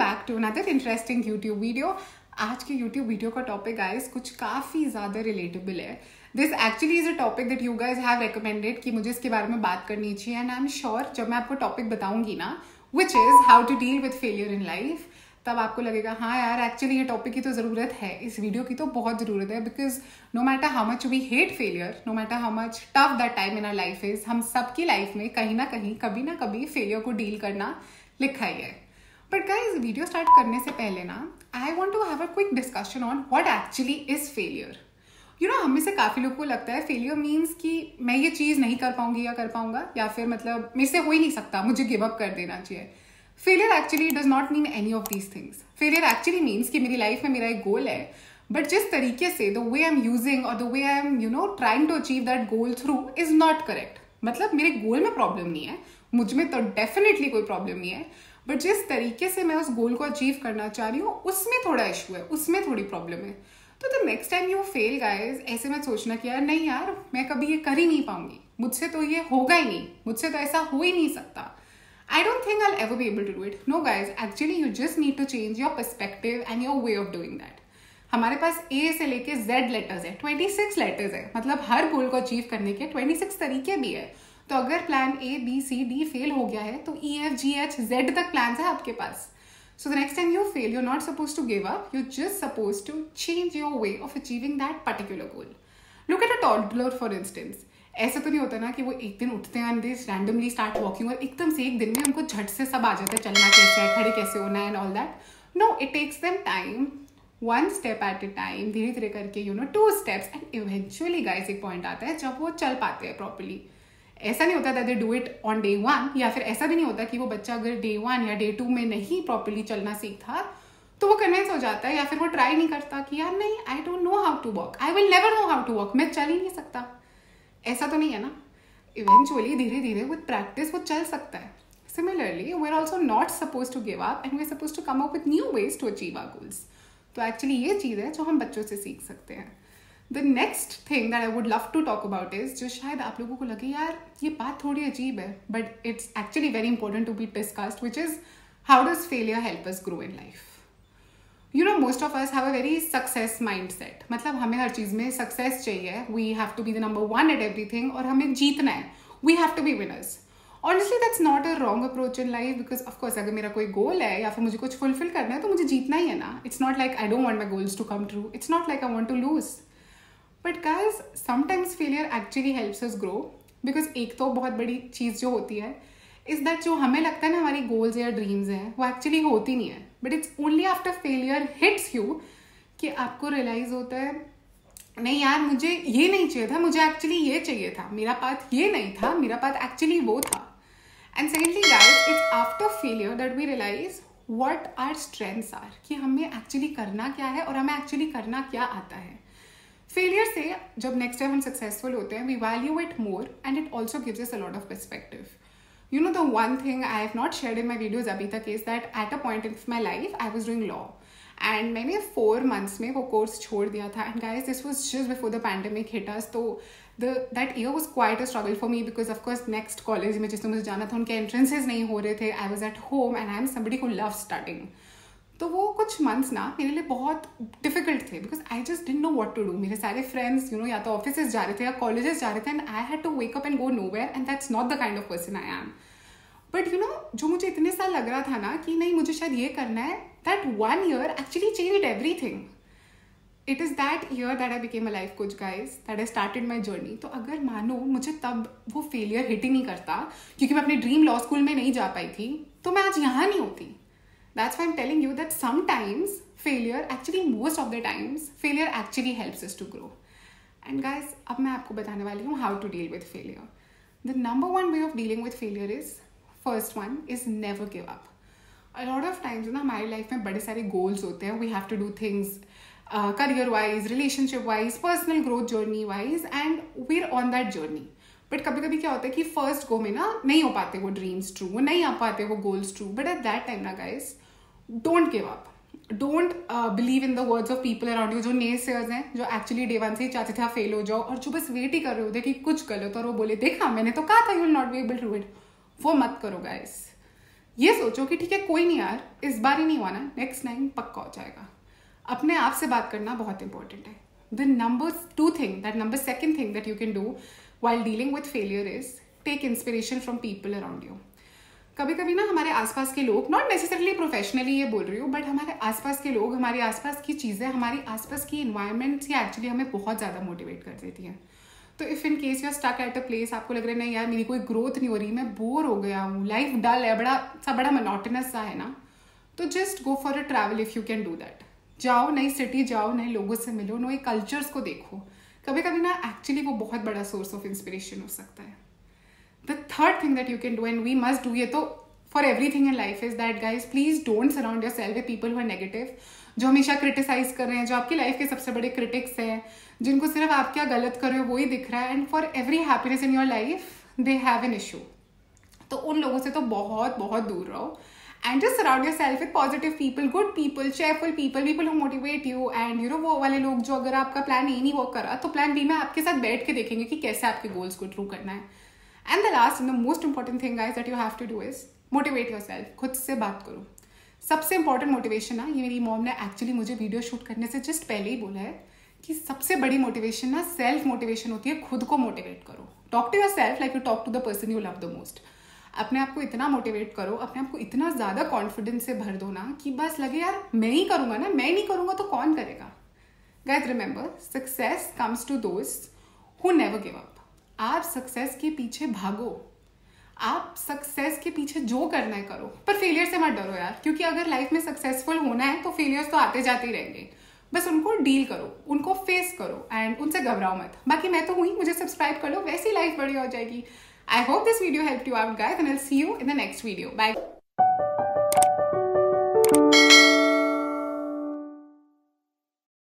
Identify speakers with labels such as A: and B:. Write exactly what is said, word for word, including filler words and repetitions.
A: Back to another interesting YouTube video. आज के YouTube video का टॉपिक गाइस कुछ काफ़ी ज़्यादा रिलेटेबल है। This actually is a topic that you guys have recommended कि मुझे इसके बारे में बात करनी चाहिए, एंड आई एम श्योर जब मैं आपको टॉपिक बताऊंगी ना, which is how to deal with failure in life, तब आपको लगेगा हाँ यार एक्चुअली ये टॉपिक की तो ज़रूरत है, इस वीडियो की तो बहुत ज़रूरत है। Because no matter how much we hate failure, no matter how much tough that time in our life is, हम सबकी लाइफ में कहीं ना कहीं कभी ना कभी फेलियर को डील करना लिखा ही है। बट गाइज वीडियो स्टार्ट करने से पहले ना I want to have a quick discussion on what actually is failure. You know हम में से काफ़ी लोग को लगता है फेलियर मीन्स कि मैं ये चीज़ नहीं कर पाऊंगी या कर पाऊंगा, या फिर मतलब मेरे से हो ही नहीं सकता, मुझे गिव अप कर देना चाहिए। Failure actually does not mean any of these things. Failure actually means कि मेरी लाइफ में मेरा एक गोल है, बट जिस तरीके से the way I am using और the way I am you know trying to achieve that goal through is not correct. मतलब मेरे गोल में प्रॉब्लम नहीं है, मुझ में तो डेफिनेटली कोई प्रॉब्लम नहीं है, बट जिस तरीके से मैं उस गोल को अचीव करना चाह रही हूँ उसमें थोड़ा इशू है, उसमें थोड़ी प्रॉब्लम है। तो the next time you fail guys, ऐसे मत सोचना कि यार नहीं यार मैं कभी ये कर ही नहीं पाऊंगी, मुझसे तो ये होगा ही नहीं, मुझसे तो ऐसा हो ही नहीं सकता। I don't think I'll ever be able to do it. No guys, actually you just need to change your perspective and your way of doing that. हमारे पास A से लेके Z लेटर्स है, छब्बीस लेटर्स है, मतलब हर गोल को अचीव करने के छब्बीस तरीके भी है। तो अगर plan A, B, C, D fail हो गया है तो E, F, G, H, Z तक प्लान है आपके पास। So the next time you fail, you're not supposed to give up. You're just supposed to change your way of achieving that particular goal. Look at a toddler for instance. ऐसा तो नहीं होता ना कि वो एक दिन उठते हैं and they randomly start walking और एकदम से एक दिन में उनको झट से सब आ जाता है, चलना कैसे है, खड़े कैसे होना है and all that. No, it takes them time, one step at a time, धीरे धीरे करके you know two steps, and eventually guys एक पॉइंट आता है जब वो चल पाते हैं प्रॉपर्ली। ऐसा नहीं होता that they do it on day one, या फिर ऐसा भी नहीं होता कि वो बच्चा अगर डे वन या डे टू में नहीं प्रॉपर्ली चलना सीखता तो वो कन्विंस हो जाता है, या फिर वो ट्राई नहीं करता कि यार नहीं I don't know how to walk, I will never know how to walk, मैं चल ही नहीं सकता। ऐसा तो नहीं है ना। इवेंचुअली धीरे धीरे विद प्रैक्टिस वो चल सकता है। Similarly we are also not suppose to give up and we are suppose to come up with new ways to achieve our goals. तो एक्चुअली ये चीज़ है जो हम बच्चों से सीख सकते हैं। The next thing that I would love to talk about is, जो शायद आप लोगों को लगे यार ये बात थोड़ी अजीब है, but it's actually very important to be discussed, which is how does failure help us grow in life. You know most of us have a very success mind set, मतलब हमें हर चीज़ में सक्सेस चाहिए, we have to be the number one at everything, और हमें जीतना है, we have to be winners. Honestly that's not a wrong approach in life, because of course अगर मेरा कोई गोल है या फिर मुझे कुछ फुलफिल करना है तो मुझे जीतना ही है ना। It's not like I don't want my goals to come true, it's not like I want to lose. But guys sometimes failure actually helps us grow, because एक तो बहुत बड़ी चीज़ जो होती है इज दैट जो हमें लगता है ना हमारी गोल्स या ड्रीम्स हैं वो एक्चुअली होती नहीं है, but it's only after failure hits you कि आपको रियलाइज होता है नहीं यार मुझे ये नहीं चाहिए था, मुझे एक्चुअली ये चाहिए था, मेरा पाथ ये नहीं था, मेरा पाथ एक्चुअली वो था। And secondly guys, it's after failure that we realise what our strengths are, कि हमें एक्चुअली करना क्या है और हमें एक्चुअली करना क्या आता है। फेलियर से जब नेक्स्ट टाइम हम सक्सेसफुल होते हैं we value it more and it also gives us a lot of perspective. You know, the one thing I have not shared in my videos abhi tak is that at a point in my life I was doing law, and मैंने four months में वो course छोड़ दिया था, and guys this was just before the pandemic hit us, तो the that year was quite a struggle for me because of course next college में जिसमें मुझे जाना था उनके entrances नहीं हो रहे थे, I was at home and I am somebody who loves studying। तो वो कुछ मंथ्स ना मेरे लिए बहुत डिफिकल्ट थे, because I just didn't know what to do. मेरे सारे फ्रेंड्स यू नो या तो ऑफिस जा रहे थे या कॉलेजेस जा रहे थे, and I had to wake up and go nowhere, and that's not the kind of person I am. But you know जो मुझे इतने साल लग रहा था ना कि नहीं मुझे शायद ये करना है, that one year actually changed everything. It is that year that I became a life coach guys, that I started my journey. तो अगर मानो मुझे तब वो फेलियर हिट ही नहीं करता क्योंकि मैं अपनी ड्रीम लॉ स्कूल में नहीं जा पाई थी, तो मैं आज यहाँ नहीं होती। That's why I'm telling you that sometimes failure, actually most of the times, failure actually helps us to grow. And guys, अब मैं आपको बताने वाली हूँ how to deal with failure. The number one way of dealing with failure is, first one is never give up. A lot of times ना हमारी life में बड़े सारे goals होते हैं, we have to do things uh, career wise, relationship wise, personal growth journey wise, and we're on that journey. But कभी कभी क्या होता है कि फर्स्ट गो में ना नहीं हो पाते वो ड्रीम्स ट्रू, वो नहीं आ पाते वो goals true. But at that time ना guys don't give up, don't believe in the words of people around you, जो नेसेयर्स हैं, जो एक्चुअली डे वन से ही चाहते थे आप फेल हो जाओ और जो बस वेट ही कर रहे होते कि कुछ गलत और वो बोले देखा मैंने तो कहा था you will not be able to it. वो मत करो गाइस, ये सोचो कि ठीक है कोई नहीं यार, इस बार ही नहीं हुआ ना, नेक्स्ट टाइम पक्का हो जाएगा। अपने आप से बात करना बहुत इंपॉर्टेंट है। The number two thing that number second thing that you can do while dealing with failure is take inspiration from people around you. कभी कभी ना हमारे आसपास के लोग, नॉट नेसेसरली प्रोफेशनली ये बोल रही हूँ, बट हमारे आसपास के लोग, हमारे आसपास की चीज़ें, हमारी आसपास की इन्वायरमेंट्स ये एक्चुअली हमें बहुत ज़्यादा मोटिवेट कर देती हैं। तो if in case you are stuck at a place, आपको लग रहा है नहीं यार मेरी कोई ग्रोथ नहीं हो रही, मैं बोर हो गया हूँ, लाइफ डल है, बड़ा सा बड़ा मोनोटोनस सा है ना, तो just go for a travel if you can do that. जाओ, नई सिटी जाओ, नए लोगों से मिलो, नए कल्चर्स को देखो। कभी कभी ना एक्चुअली वो बहुत बड़ा सोर्स ऑफ इंस्पिरेशन हो सकता है। The third thing that you can do and we must do, ये तो for everything in life, is that guys please don't surround yourself with people who are negative, जो हमेशा criticise कर रहे हैं, जो आपकी लाइफ के सबसे बड़े क्रिटिक्स हैं, जिनको सिर्फ आप क्या गलत कर रहे हो वही दिख रहा है, and for every happiness in your life they have an issue. तो उन लोगों से तो बहुत बहुत दूर रहो and just surround yourself with positive people, good people, cheerful people, people who motivate you, and you know वो वाले लोग जो अगर आपका प्लान ए नहीं वर्क करा तो प्लान बी में आपके साथ बैठ के देखेंगे कि कैसे आपके गोल्स को ट्रू करना है। And the last and the most important thing guys that you have to do is motivate yourself. खुद से बात करो। सबसे इंपॉर्टेंट मोटिवेशन ना, ये मेरी मॉम ने एक्चुअली मुझे वीडियो शूट करने से जस्ट पहले ही बोला है कि सबसे बड़ी मोटिवेशन ना सेल्फ मोटिवेशन होती है। खुद को मोटिवेट करो। Talk to yourself like you talk to the person you love the most. अपने आप को इतना मोटिवेट करो, अपने आप को इतना ज़्यादा कॉन्फिडेंस से भर दो ना कि बस लगे यार मैं ही करूँगा ना, मैं नहीं करूँगा तो कौन करेगा। Guys remember, success comes to those who never give up. आप सक्सेस के पीछे भागो, आप सक्सेस के पीछे जो करना है करो, पर फेलियर से मत डरो यार, क्योंकि अगर लाइफ में सक्सेसफुल होना है तो फेलियर्स तो आते जाते ही रहेंगे। बस उनको डील करो, उनको फेस करो एंड उनसे घबराओ मत। बाकी मैं तो हुई, मुझे सब्सक्राइब कर लो, वैसी लाइफ बढ़िया हो जाएगी। I hope this video helped you out guys, and I'll see you in the next video. Bye.